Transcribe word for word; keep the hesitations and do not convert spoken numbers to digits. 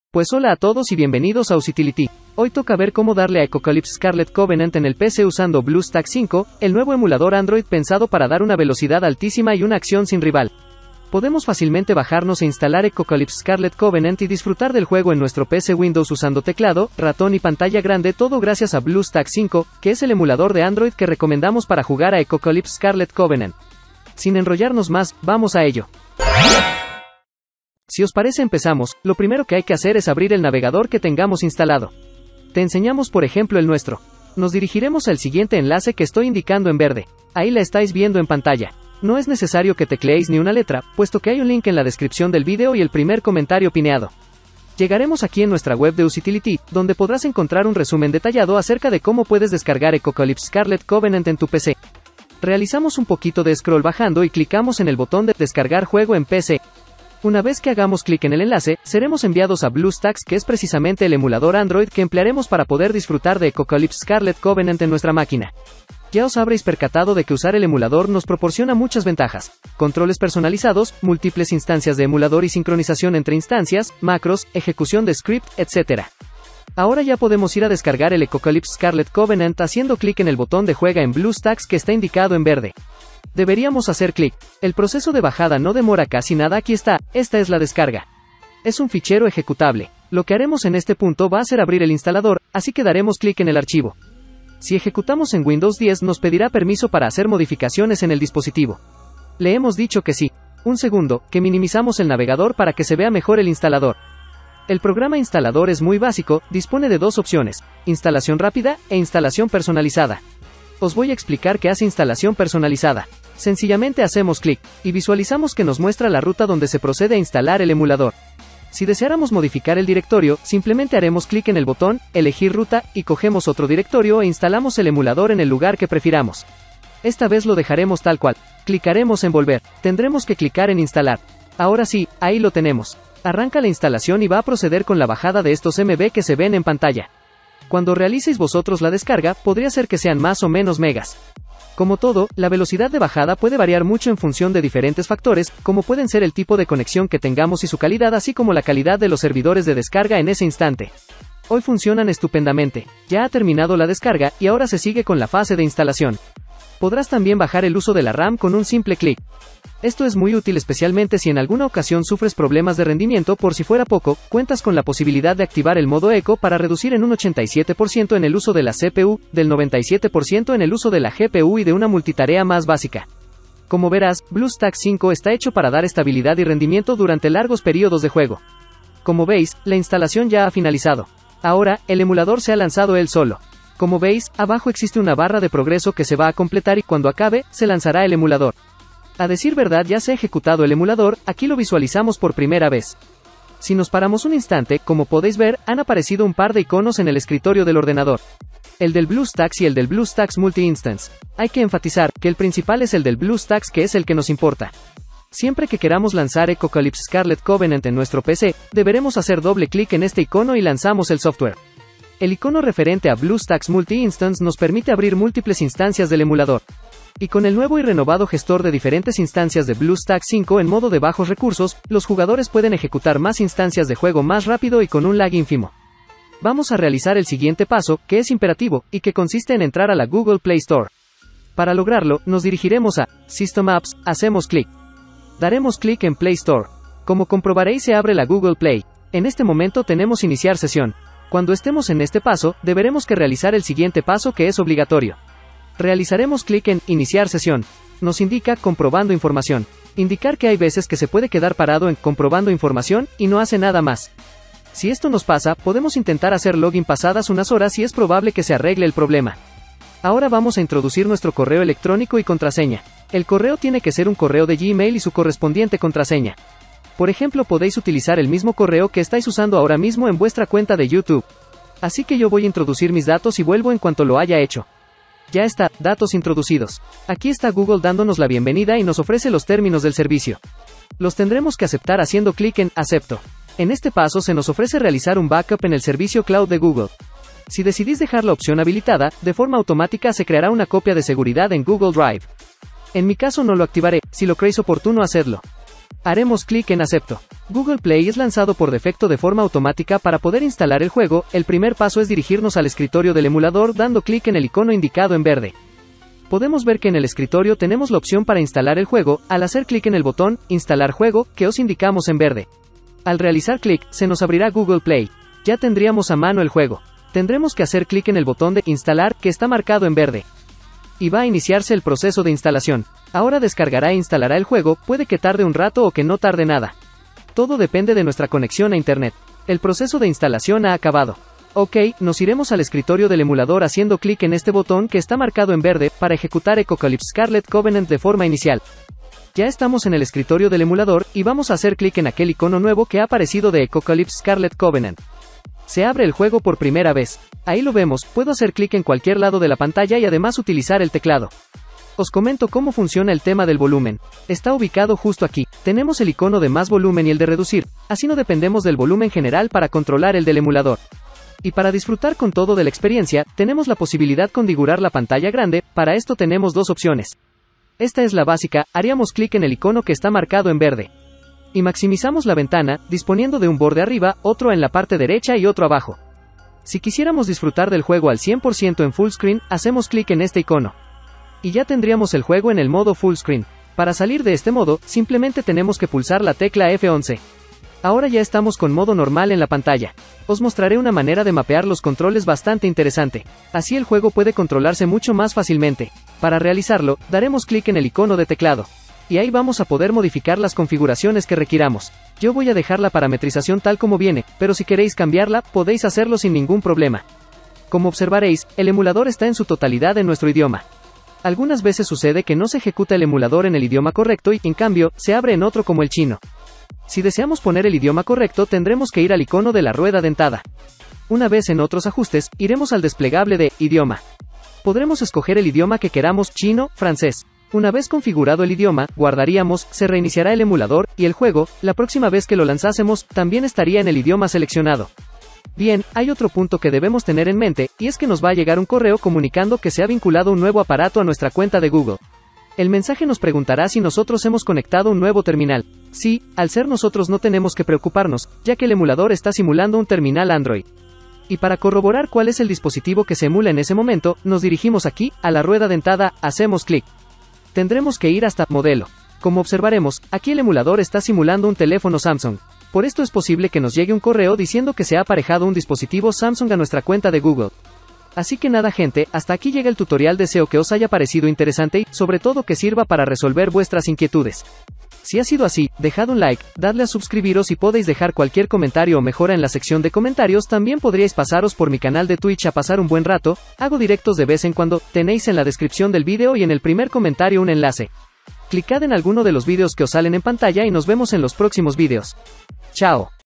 Pues hola a todos y bienvenidos a Usitility. Hoy toca ver cómo darle a Ecocalypse Scarlet Covenant en el P C usando BlueStacks cinco, el nuevo emulador Android pensado para dar una velocidad altísima y una acción sin rival. Podemos fácilmente bajarnos e instalar Ecocalypse Scarlet Covenant y disfrutar del juego en nuestro P C Windows usando teclado, ratón y pantalla grande, todo gracias a BlueStacks cinco, que es el emulador de Android que recomendamos para jugar a Ecocalypse Scarlet Covenant. Sin enrollarnos más, vamos a ello. Si os parece empezamos, lo primero que hay que hacer es abrir el navegador que tengamos instalado. Te enseñamos por ejemplo el nuestro. Nos dirigiremos al siguiente enlace que estoy indicando en verde. Ahí la estáis viendo en pantalla. No es necesario que tecleéis ni una letra, puesto que hay un link en la descripción del vídeo y el primer comentario pineado. Llegaremos aquí en nuestra web de Usitility, donde podrás encontrar un resumen detallado acerca de cómo puedes descargar Ecocalypse Scarlet Covenant en tu P C. Realizamos un poquito de scroll bajando y clicamos en el botón de descargar juego en P C. Una vez que hagamos clic en el enlace, seremos enviados a BlueStacks, que es precisamente el emulador Android que emplearemos para poder disfrutar de Ecocalypse Scarlet Covenant en nuestra máquina. Ya os habréis percatado de que usar el emulador nos proporciona muchas ventajas: controles personalizados, múltiples instancias de emulador y sincronización entre instancias, macros, ejecución de script, etcétera. Ahora ya podemos ir a descargar el Ecocalypse Scarlet Covenant haciendo clic en el botón de juega en BlueStacks que está indicado en verde. Deberíamos hacer clic. El proceso de bajada no demora casi nada. Aquí está, esta es la descarga. Es un fichero ejecutable. Lo que haremos en este punto va a ser abrir el instalador, así que daremos clic en el archivo. Si ejecutamos en Windows diez nos pedirá permiso para hacer modificaciones en el dispositivo. Le hemos dicho que sí. Un segundo, que minimizamos el navegador para que se vea mejor el instalador. El programa instalador es muy básico, dispone de dos opciones: instalación rápida e instalación personalizada. Os voy a explicar qué hace instalación personalizada. Sencillamente hacemos clic, y visualizamos que nos muestra la ruta donde se procede a instalar el emulador. Si deseáramos modificar el directorio, simplemente haremos clic en el botón, elegir ruta, y cogemos otro directorio e instalamos el emulador en el lugar que prefiramos. Esta vez lo dejaremos tal cual. Clicaremos en volver. Tendremos que clicar en instalar. Ahora sí, ahí lo tenemos. Arranca la instalación y va a proceder con la bajada de estos M B que se ven en pantalla. Cuando realicéis vosotros la descarga, podría ser que sean más o menos megas. Como todo, la velocidad de bajada puede variar mucho en función de diferentes factores, como pueden ser el tipo de conexión que tengamos y su calidad, así como la calidad de los servidores de descarga en ese instante. Hoy funcionan estupendamente. Ya ha terminado la descarga, y ahora se sigue con la fase de instalación. Podrás también bajar el uso de la RAM con un simple clic. Esto es muy útil especialmente si en alguna ocasión sufres problemas de rendimiento. Por si fuera poco, cuentas con la posibilidad de activar el modo Eco para reducir en un ochenta y siete por ciento en el uso de la C P U, del noventa y siete por ciento en el uso de la G P U y de una multitarea más básica. Como verás, BlueStacks cinco está hecho para dar estabilidad y rendimiento durante largos periodos de juego. Como veis, la instalación ya ha finalizado. Ahora, el emulador se ha lanzado él solo. Como veis, abajo existe una barra de progreso que se va a completar y cuando acabe, se lanzará el emulador. A decir verdad, ya se ha ejecutado el emulador, aquí lo visualizamos por primera vez. Si nos paramos un instante, como podéis ver, han aparecido un par de iconos en el escritorio del ordenador. El del BlueStacks y el del BlueStacks Multi-Instance. Hay que enfatizar que el principal es el del BlueStacks, que es el que nos importa. Siempre que queramos lanzar Ecocalypse Scarlet Covenant en nuestro P C, deberemos hacer doble clic en este icono y lanzamos el software. El icono referente a BlueStacks Multi-Instance nos permite abrir múltiples instancias del emulador. Y con el nuevo y renovado gestor de diferentes instancias de BlueStacks cinco en modo de bajos recursos, los jugadores pueden ejecutar más instancias de juego más rápido y con un lag ínfimo. Vamos a realizar el siguiente paso, que es imperativo, y que consiste en entrar a la Google Play Store. Para lograrlo, nos dirigiremos a System Apps, hacemos clic. Daremos clic en Play Store. Como comprobaréis, se abre la Google Play. En este momento tenemos iniciar sesión. Cuando estemos en este paso, deberemos que realizar el siguiente paso, que es obligatorio. Realizaremos clic en Iniciar sesión. Nos indica Comprobando información. Indicar que hay veces que se puede quedar parado en Comprobando información y no hace nada más. Si esto nos pasa, podemos intentar hacer login pasadas unas horas y es probable que se arregle el problema. Ahora vamos a introducir nuestro correo electrónico y contraseña. El correo tiene que ser un correo de Gmail y su correspondiente contraseña. Por ejemplo, podéis utilizar el mismo correo que estáis usando ahora mismo en vuestra cuenta de YouTube. Así que yo voy a introducir mis datos y vuelvo en cuanto lo haya hecho. Ya está, datos introducidos. Aquí está Google dándonos la bienvenida y nos ofrece los términos del servicio. Los tendremos que aceptar haciendo clic en Acepto. En este paso se nos ofrece realizar un backup en el servicio cloud de Google. Si decidís dejar la opción habilitada, de forma automática se creará una copia de seguridad en Google Drive. En mi caso no lo activaré, si lo creéis oportuno hacedlo. Haremos clic en Acepto. Google Play es lanzado por defecto de forma automática para poder instalar el juego. El primer paso es dirigirnos al escritorio del emulador dando clic en el icono indicado en verde. Podemos ver que en el escritorio tenemos la opción para instalar el juego. Al hacer clic en el botón Instalar juego, que os indicamos en verde. Al realizar clic, se nos abrirá Google Play. Ya tendríamos a mano el juego. Tendremos que hacer clic en el botón de Instalar, que está marcado en verde. Y va a iniciarse el proceso de instalación. Ahora descargará e instalará el juego, puede que tarde un rato o que no tarde nada. Todo depende de nuestra conexión a internet. El proceso de instalación ha acabado. Ok, nos iremos al escritorio del emulador haciendo clic en este botón que está marcado en verde, para ejecutar Ecocalypse Scarlet Covenant de forma inicial. Ya estamos en el escritorio del emulador, y vamos a hacer clic en aquel icono nuevo que ha aparecido de Ecocalypse Scarlet Covenant. Se abre el juego por primera vez. Ahí lo vemos, puedo hacer clic en cualquier lado de la pantalla y además utilizar el teclado. Os comento cómo funciona el tema del volumen. Está ubicado justo aquí. Tenemos el icono de más volumen y el de reducir, así no dependemos del volumen general para controlar el del emulador. Y para disfrutar con todo de la experiencia, tenemos la posibilidad de configurar la pantalla grande. Para esto tenemos dos opciones. Esta es la básica, haríamos clic en el icono que está marcado en verde. Y maximizamos la ventana, disponiendo de un borde arriba, otro en la parte derecha y otro abajo. Si quisiéramos disfrutar del juego al cien por ciento en full screen, hacemos clic en este icono. Y ya tendríamos el juego en el modo full screen. Para salir de este modo, simplemente tenemos que pulsar la tecla F once. Ahora ya estamos con modo normal en la pantalla. Os mostraré una manera de mapear los controles bastante interesante. Así el juego puede controlarse mucho más fácilmente. Para realizarlo, daremos clic en el icono de teclado. Y ahí vamos a poder modificar las configuraciones que requiramos. Yo voy a dejar la parametrización tal como viene, pero si queréis cambiarla, podéis hacerlo sin ningún problema. Como observaréis, el emulador está en su totalidad en nuestro idioma. Algunas veces sucede que no se ejecuta el emulador en el idioma correcto y, en cambio, se abre en otro como el chino. Si deseamos poner el idioma correcto, tendremos que ir al icono de la rueda dentada. Una vez en otros ajustes, iremos al desplegable de idioma. Podremos escoger el idioma que queramos, chino, francés. Una vez configurado el idioma, guardaríamos, se reiniciará el emulador, y el juego, la próxima vez que lo lanzásemos, también estaría en el idioma seleccionado. Bien, hay otro punto que debemos tener en mente, y es que nos va a llegar un correo comunicando que se ha vinculado un nuevo aparato a nuestra cuenta de Google. El mensaje nos preguntará si nosotros hemos conectado un nuevo terminal. Sí, al ser nosotros no tenemos que preocuparnos, ya que el emulador está simulando un terminal Android. Y para corroborar cuál es el dispositivo que se emula en ese momento, nos dirigimos aquí, a la rueda dentada, hacemos clic. Tendremos que ir hasta Modelo. Como observaremos, aquí el emulador está simulando un teléfono Samsung. Por esto es posible que nos llegue un correo diciendo que se ha aparejado un dispositivo Samsung a nuestra cuenta de Google. Así que nada gente, hasta aquí llega el tutorial, deseo que os haya parecido interesante y, sobre todo, que sirva para resolver vuestras inquietudes. Si ha sido así, dejad un like, dadle a suscribiros y podéis dejar cualquier comentario o mejora en la sección de comentarios. También podríais pasaros por mi canal de Twitch a pasar un buen rato, hago directos de vez en cuando, tenéis en la descripción del vídeo y en el primer comentario un enlace. Clicad en alguno de los vídeos que os salen en pantalla y nos vemos en los próximos vídeos. Chao.